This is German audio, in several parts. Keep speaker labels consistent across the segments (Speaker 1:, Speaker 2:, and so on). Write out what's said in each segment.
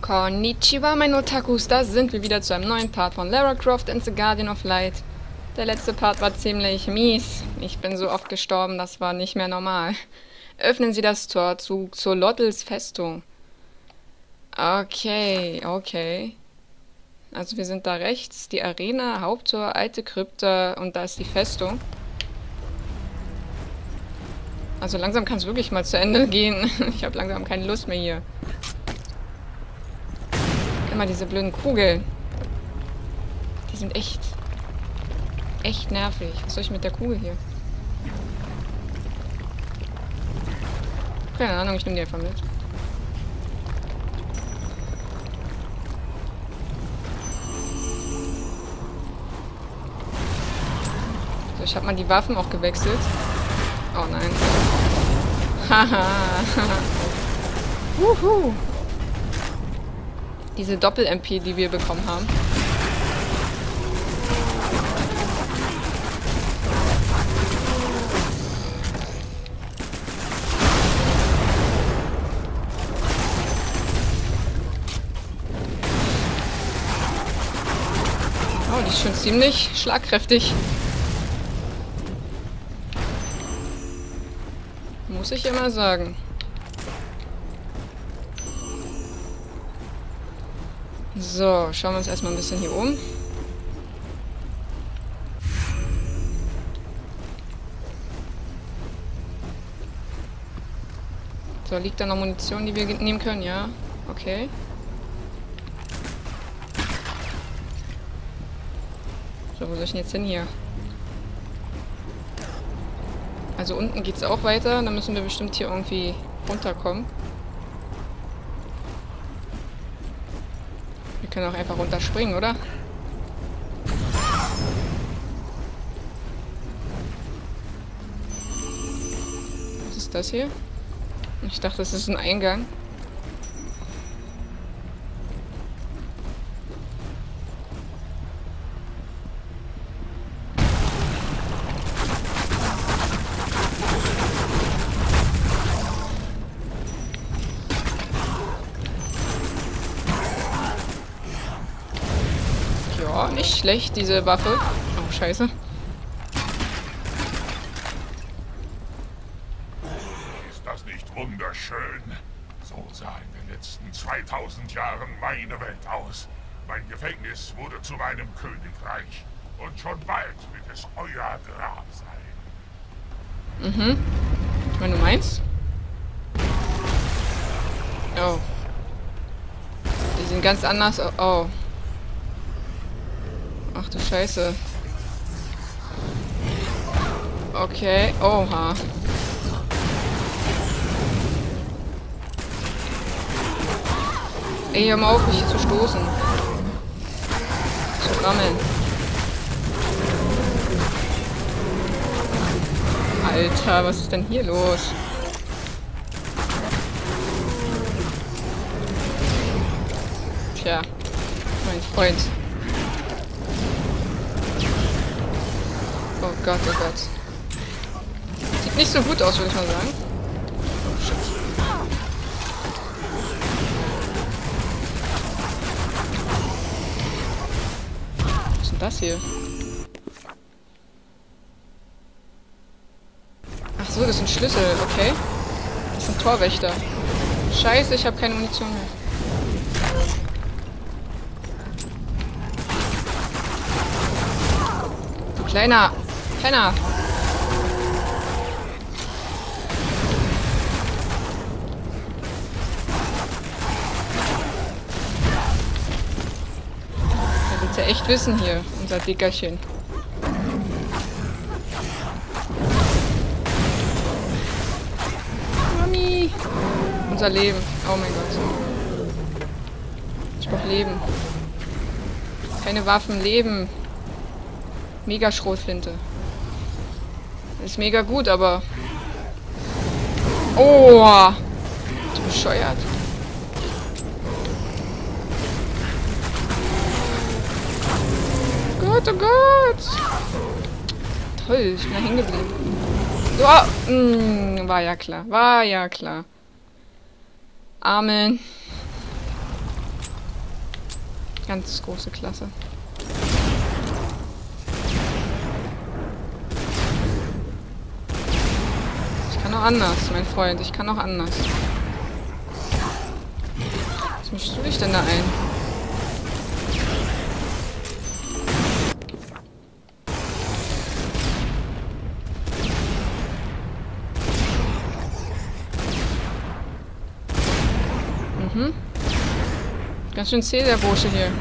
Speaker 1: Konnichiwa, meine Otakus, da sind wir wieder zu einem neuen Part von Lara Croft and the Guardian of Light. Der letzte Part war ziemlich mies. Ich bin so oft gestorben, das war nicht mehr normal. Öffnen Sie das Tor zu Xolotls Festung. Okay. Also wir sind da rechts, die Arena, Haupttor, alte Krypta und da ist die Festung. Also langsam kann es wirklich mal zu Ende gehen. Ich habe langsam keine Lust mehr hier. Immer diese blöden Kugeln. Die sind echt nervig. Was soll ich mit der Kugel hier? Keine Ahnung, ich nehme die einfach mit. So, ich habe mal die Waffen auch gewechselt. Oh nein. Haha. Wuhu. Diese Doppel-MP, die wir bekommen haben. Oh, die ist schon ziemlich schlagkräftig. Muss ich immer sagen. So, schauen wir uns erstmal ein bisschen hier um. So, liegt da noch Munition, die wir nehmen können? Ja, okay. So, wo soll ich denn jetzt hin hier? Also unten geht's auch weiter, dann müssen wir bestimmt hier irgendwie runterkommen. Wir können auch einfach runterspringen, oder? Was ist das hier? Ich dachte, das ist ein Eingang. Ja, nicht schlecht, diese Waffe. Oh, scheiße.
Speaker 2: Ist das nicht wunderschön? So sah in den letzten 2000 Jahren meine Welt aus. Mein Gefängnis wurde zu meinem Königreich. Und schon bald wird es euer Grab sein.
Speaker 1: Mhm. Wenn du meinst. Oh. Die sind ganz anders. Oh. Ach du Scheiße. Okay. Oha. Ey, hör mal auf, mich hier zu stoßen. Zu rammeln. Alter, was ist denn hier los? Tja, mein Freund. Oh Gott, oh Gott. Sieht nicht so gut aus, würde ich mal sagen. Oh, shit. Was ist denn das hier? Ach so, das sind Schlüssel, okay. Das sind Torwächter. Scheiße, ich habe keine Munition mehr. Du kleiner Penner. Der will's ja echt wissen hier, unser Dickerchen. Mami! Unser Leben. Oh mein Gott. Ich brauch Leben. Keine Waffen, Leben. Mega Schrotflinte. Ist mega gut, aber... Oh! Du bescheuert. Gott, oh Gott! Toll, ich bin da hängen geblieben. So, war ja klar. War ja klar. Amen. Ganz große Klasse. Ich kann auch anders, mein Freund. Ich kann auch anders. Was mischst du dich denn da ein? Mhm. Ganz schön zäh, der Bursche hier.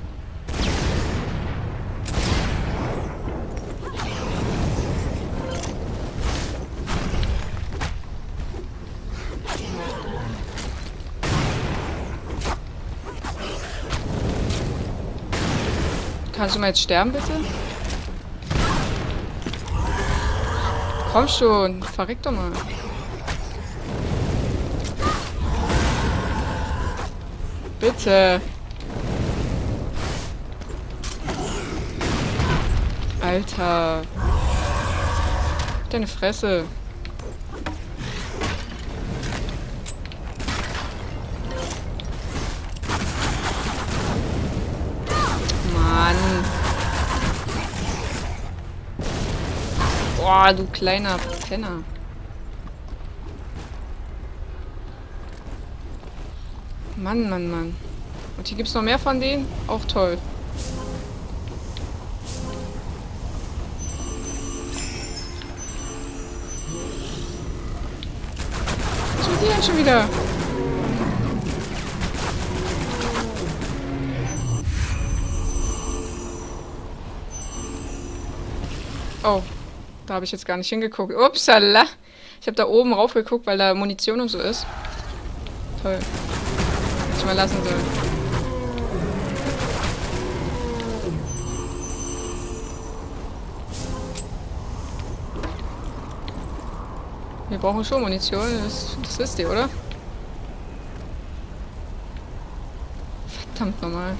Speaker 1: Kannst du mal jetzt sterben, bitte? Komm schon, verreck doch mal. Bitte. Alter. Deine Fresse. Mann. Boah, du kleiner Penner. Mann, Mann, Mann. Und hier gibt's noch mehr von denen? Auch toll. Was tut die denn schon wieder? Oh, da habe ich jetzt gar nicht hingeguckt. Upsala. Ich habe da oben rauf geguckt, weil da Munition und so ist. Toll. Hätte ich mal lassen sollen. Wir brauchen schon Munition, das wisst ihr, oder? Verdammt nochmal.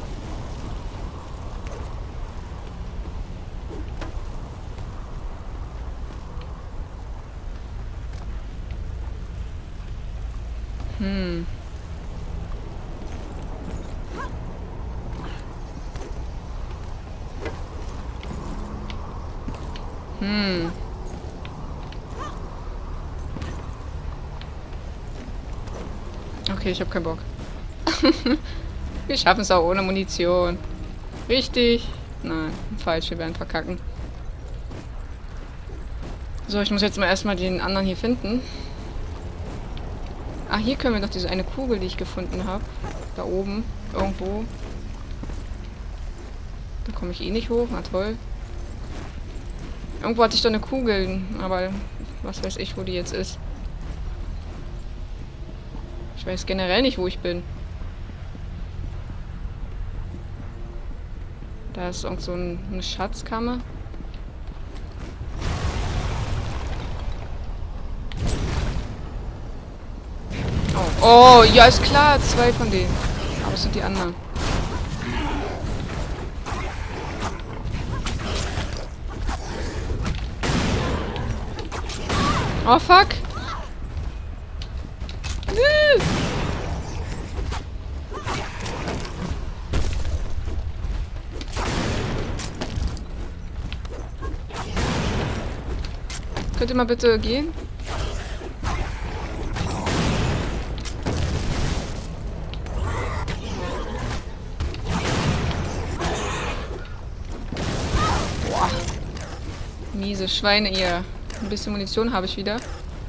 Speaker 1: Okay, ich habe keinen Bock. Wir schaffen es auch ohne Munition. Richtig? Nein, falsch, wir werden verkacken. So, ich muss jetzt mal erstmal den anderen hier finden. Ah, hier können wir doch diese eine Kugel, die ich gefunden habe. Da oben, irgendwo. Da komme ich eh nicht hoch, na toll. Irgendwo hatte ich doch eine Kugel, aber was weiß ich, wo die jetzt ist. Ich weiß generell nicht, wo ich bin. Da ist irgend so eine Schatzkammer. Oh, ja, ist klar, 2 von denen. Aber es sind die anderen. Oh, fuck. Könnt ihr mal bitte gehen? Boah. Miese Schweine, ihr. Ein bisschen Munition habe ich wieder.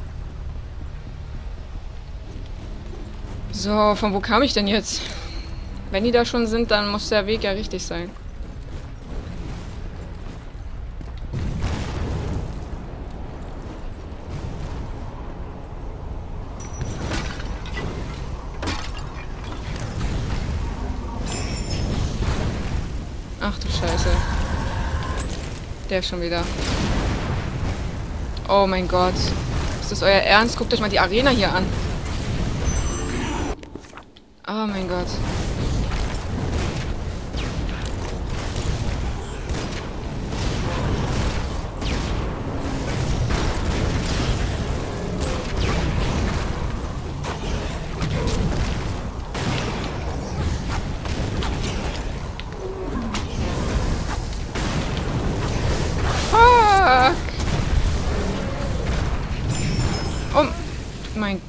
Speaker 1: So, von wo kam ich denn jetzt? Wenn die da schon sind, dann muss der Weg ja richtig sein. Ach du Scheiße. Der ist schon wieder. Oh mein Gott. Ist das euer Ernst? Guckt euch mal die Arena hier an. Oh mein Gott.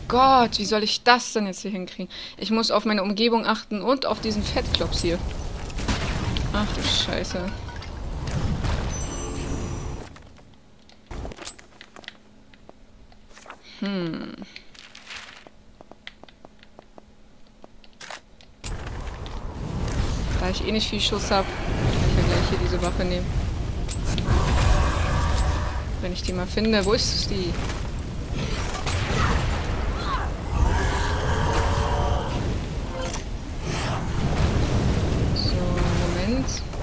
Speaker 1: Gott, wie soll ich das denn jetzt hier hinkriegen? Ich muss auf meine Umgebung achten und auf diesen Fettklops hier. Ach du Scheiße. Da ich eh nicht viel Schuss habe, kann ich ja gleich hier diese Waffe nehmen. Wenn ich die mal finde. Wo ist die? So, Moment.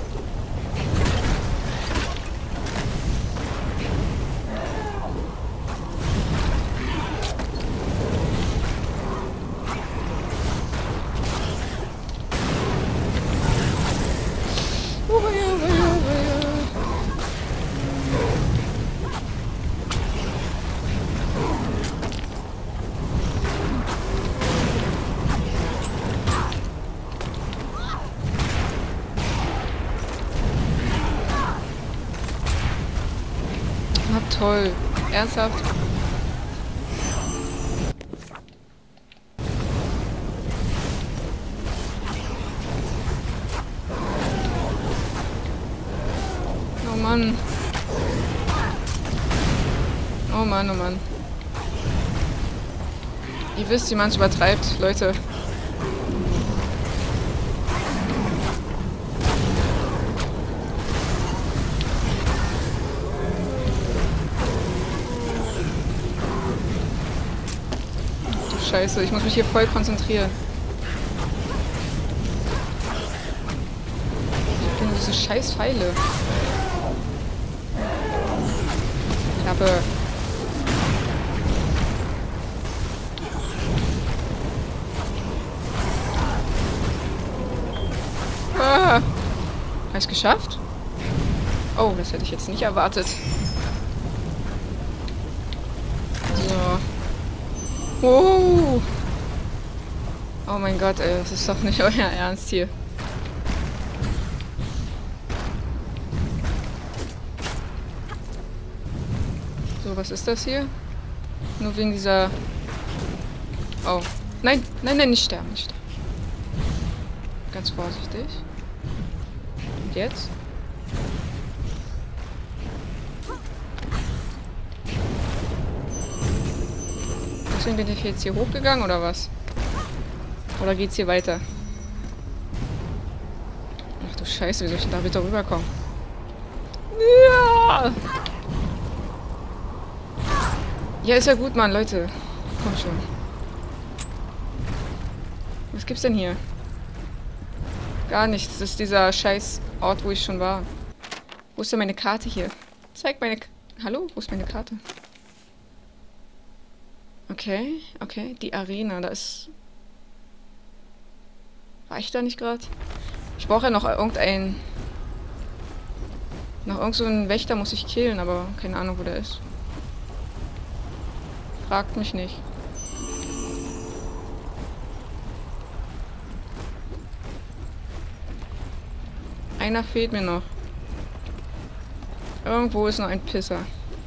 Speaker 1: Na toll. Ernsthaft? Oh Mann. Oh Mann, oh Mann. Ihr wisst, wie man es übertreibt, Leute. Du Scheiße, ich muss mich hier voll konzentrieren. Ich bin diese scheiß Pfeile. Klappe. Ah. Habe ich es geschafft? Oh, das hätte ich jetzt nicht erwartet. So. Oh. Oh mein Gott, ey, das ist doch nicht euer Ernst hier. So, was ist das hier? Nur wegen dieser... Oh. Nein, nein, nein, nicht sterben, nicht sterben. Ganz vorsichtig. Und jetzt? Deswegen bin ich jetzt hier hochgegangen, oder was? Oder geht's hier weiter? Ach du Scheiße, wie soll ich denn da bitte rüberkommen? Ja! Ja, ist ja gut, Mann, Leute. Komm schon. Was gibt's denn hier? Gar nichts. Das ist dieser scheiß Ort, wo ich schon war. Wo ist denn meine Karte hier? Zeig meine... Hallo? Wo ist meine Karte? Okay, okay. Die Arena, da ist... War ich da nicht gerade? Ich brauche ja noch irgendeinen... Noch irgend so einen Wächter muss ich killen, aber keine Ahnung, wo der ist. Fragt mich nicht. Einer fehlt mir noch. Irgendwo ist noch ein Pisser.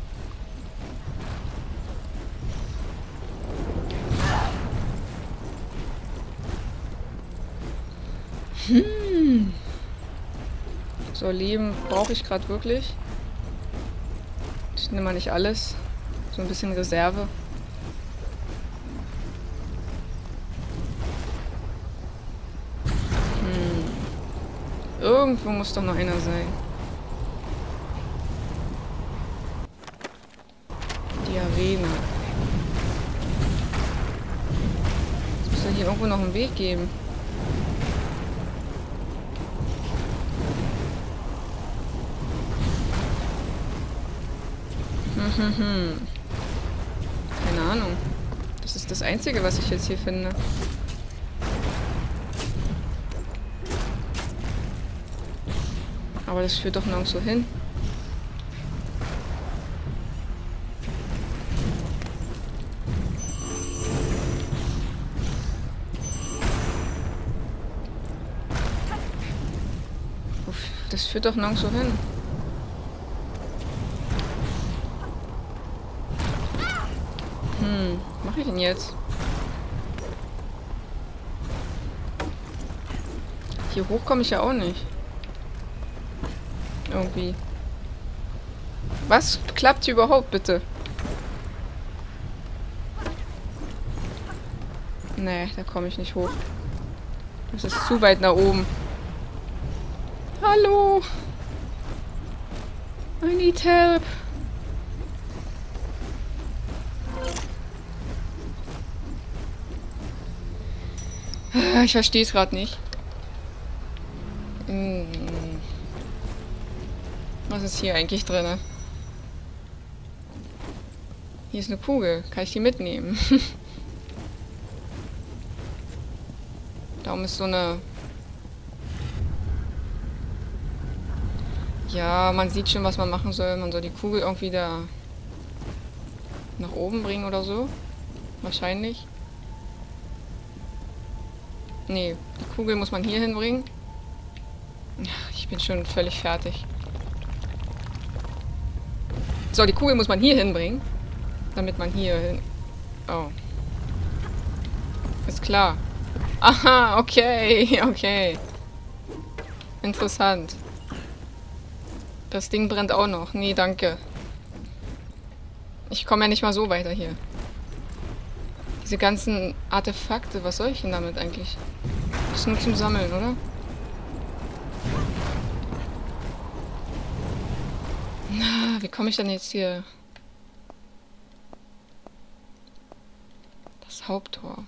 Speaker 1: So, Leben brauche ich gerade wirklich. Ich nehme mal nicht alles. So ein bisschen Reserve. Irgendwo muss doch noch einer sein. Die Arena. Es muss ja hier irgendwo noch einen Weg geben. Keine Ahnung. Das ist das Einzige, was ich jetzt hier finde. Aber das führt doch nirgendwo hin. Uff, das führt doch nirgendwo hin. Was mache ich denn jetzt? Hier hoch komme ich ja auch nicht. Irgendwie. Was klappt hier überhaupt, bitte? Nee, da komme ich nicht hoch. Das ist zu weit nach oben. Hallo? I need help. Ich verstehe es gerade nicht. Was ist hier eigentlich drin? Hier ist eine Kugel. Kann ich die mitnehmen? Darum ist so eine... Ja, man sieht schon, was man machen soll. Man soll die Kugel irgendwie da nach oben bringen oder so. Wahrscheinlich. Nee, die Kugel muss man hier hinbringen. Ich bin schon völlig fertig. So, die Kugel muss man hier hinbringen. Damit man hier hin... Oh. Ist klar. Aha, okay, okay. Interessant. Das Ding brennt auch noch. Nee, danke. Ich komme ja nicht mal so weiter hier. Diese ganzen Artefakte, was soll ich denn damit eigentlich? Das ist nur zum Sammeln, oder? Na, wie komme ich denn jetzt hier? Das Haupttor.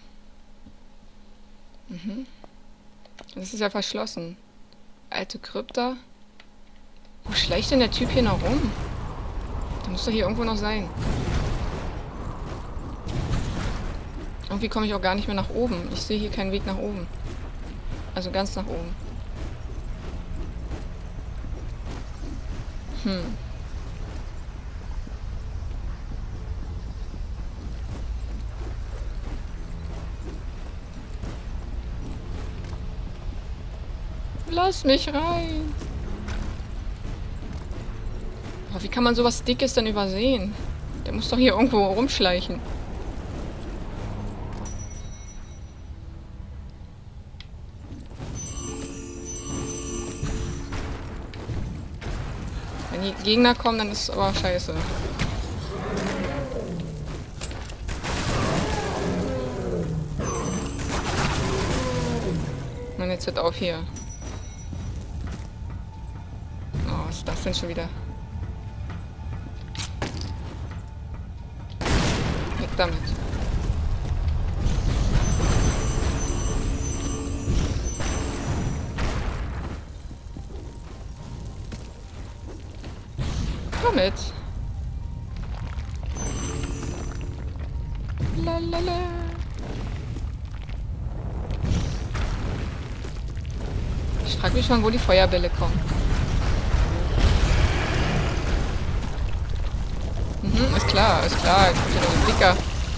Speaker 1: Mhm. Das ist ja verschlossen. Alte Krypta. Wo schleicht denn der Typ hier noch rum? Der muss doch hier irgendwo noch sein. Irgendwie komme ich auch gar nicht mehr nach oben. Ich sehe hier keinen Weg nach oben. Also ganz nach oben. Lass mich rein. Aber wie kann man sowas Dickes denn übersehen? Der muss doch hier irgendwo rumschleichen. Wenn die Gegner kommen, dann ist es aber scheiße. Und jetzt hört auf hier. Oh, was ist das denn schon wieder? Weg damit. Komm mit. Lalala. Ich frage mich schon, wo die Feuerbälle kommen. Mhm, ist klar, ist klar. Jetzt kommt hier noch ein Blicker.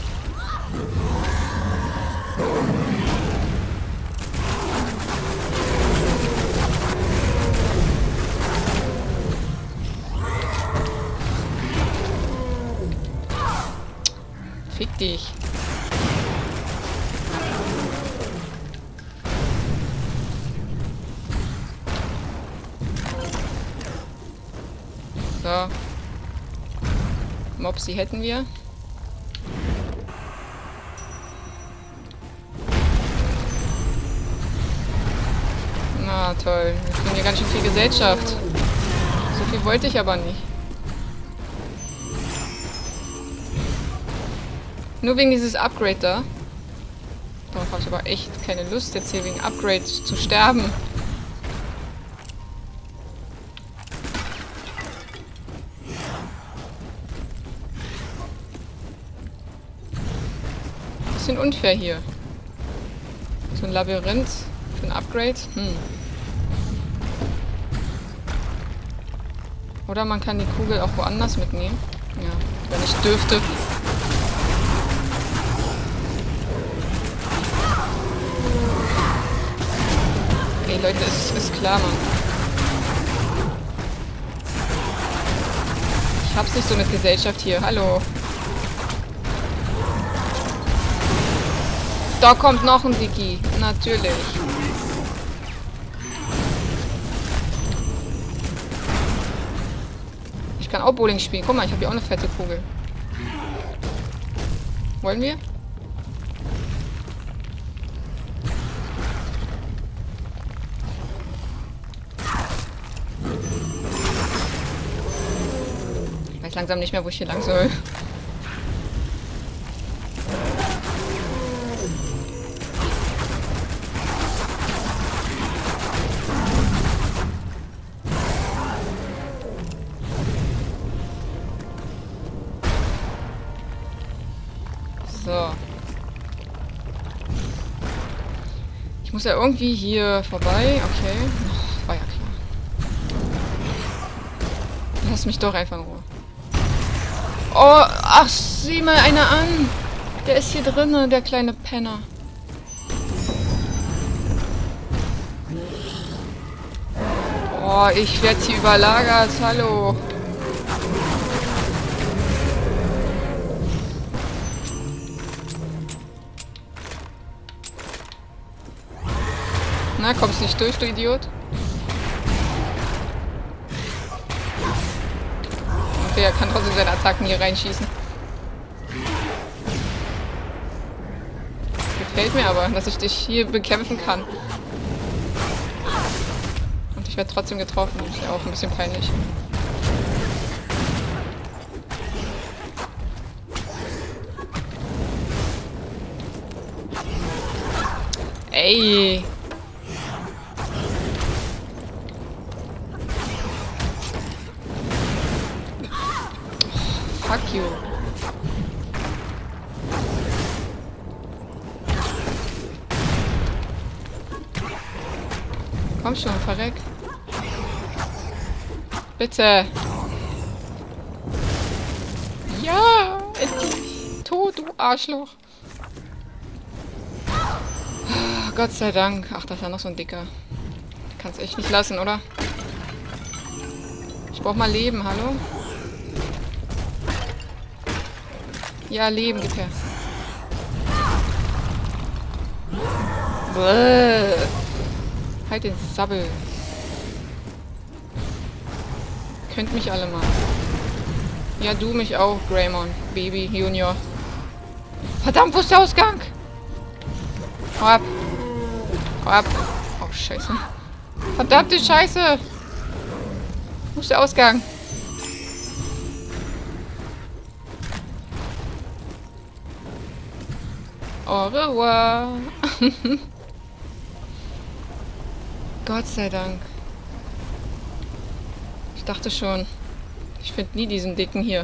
Speaker 1: Fick dich. So. Mopsi hätten wir. Na toll. Wir kriegen hier ganz schön viel Gesellschaft. So viel wollte ich aber nicht. Nur wegen dieses Upgrade da. Darauf habe ich aber echt keine Lust, jetzt hier wegen Upgrade zu sterben. Bisschen unfair hier. So ein Labyrinth für ein Upgrade. Oder man kann die Kugel auch woanders mitnehmen. Ja, wenn ich dürfte. Okay, Leute, ist klar, Mann. Ich hab's nicht so mit Gesellschaft hier. Hallo. Da kommt noch ein Dicky. Natürlich. kann auch Bowling spielen. Guck mal, ich habe hier auch eine fette Kugel. Wollen wir? Ich weiß langsam nicht mehr, wo ich hier lang soll. So. Ich muss ja irgendwie hier vorbei. Okay. Oh, war ja klar. Lass mich doch einfach in Ruhe. Oh, ach, sieh mal einer an. Der ist hier drinnen, der kleine Penner. Oh, ich werde hier überlagert. Hallo. Na, kommst nicht durch, du Idiot? Okay, er kann trotzdem seine Attacken hier reinschießen. Gefällt mir aber, dass ich dich hier bekämpfen kann. Und ich werde trotzdem getroffen. Das ist ja auch ein bisschen peinlich. Ey! Fuck you. Komm schon, verreck. Bitte. Ja, endlich. Tot, du Arschloch. Gott sei Dank. Ach, da ist ja noch so ein Dicker. Kannst echt nicht lassen, oder? Ich brauch mal Leben, hallo? Ja, Leben, gib her. Bäh. Halt den Sabbel. Könnt mich alle mal. Ja, du mich auch, Greymon, Baby, Junior. Verdammt, wo ist der Ausgang? Hau ab. Hau ab. Oh, scheiße. Verdammte Scheiße. Wo ist der Ausgang? Au revoir. Gott sei Dank. Ich dachte schon, ich finde nie diesen Dicken hier.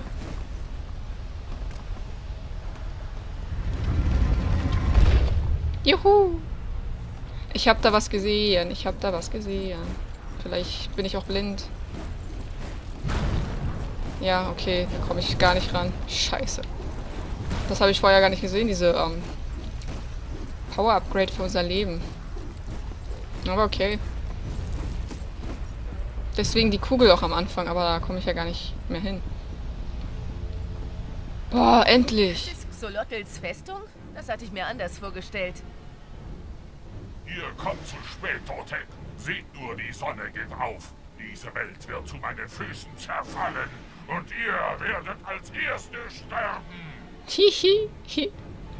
Speaker 1: Juhu! Ich habe da was gesehen. Ich habe da was gesehen. Vielleicht bin ich auch blind. Ja, okay, da komme ich gar nicht ran. Scheiße. Das habe ich vorher gar nicht gesehen, diese Power-Upgrade für unser Leben. Aber okay. Deswegen die Kugel auch am Anfang, aber da komme ich ja gar nicht mehr hin. Boah, endlich!
Speaker 3: Das ist Xolotls Festung? Das hatte ich mir anders vorgestellt.
Speaker 2: Ihr kommt zu spät, Totek. Seht nur, die Sonne geht auf. Diese Welt wird zu meinen Füßen zerfallen. Und ihr werdet als Erste sterben.
Speaker 1: Hihi. Hi.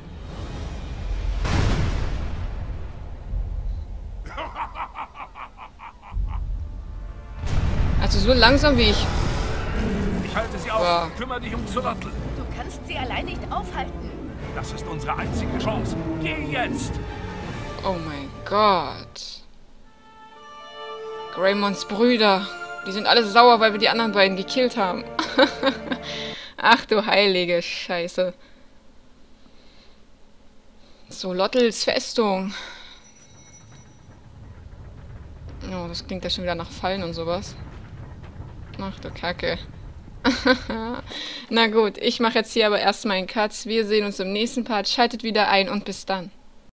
Speaker 1: Also so langsam wie ich.
Speaker 4: Ich halte sie auf.
Speaker 1: Ja.
Speaker 4: Kümmere dich um Xolotl.
Speaker 3: Du kannst sie allein nicht aufhalten.
Speaker 4: Das ist unsere einzige Chance. Geh jetzt!
Speaker 1: Oh mein Gott. Greymons Brüder. Die sind alle sauer, weil wir die anderen beiden gekillt haben. Ach du heilige Scheiße. Xolotls Festung. Oh, das klingt ja schon wieder nach Fallen und sowas. Ach du Kacke. Na gut, ich mache jetzt hier aber erstmal einen Cut. Wir sehen uns im nächsten Part. Schaltet wieder ein und bis dann.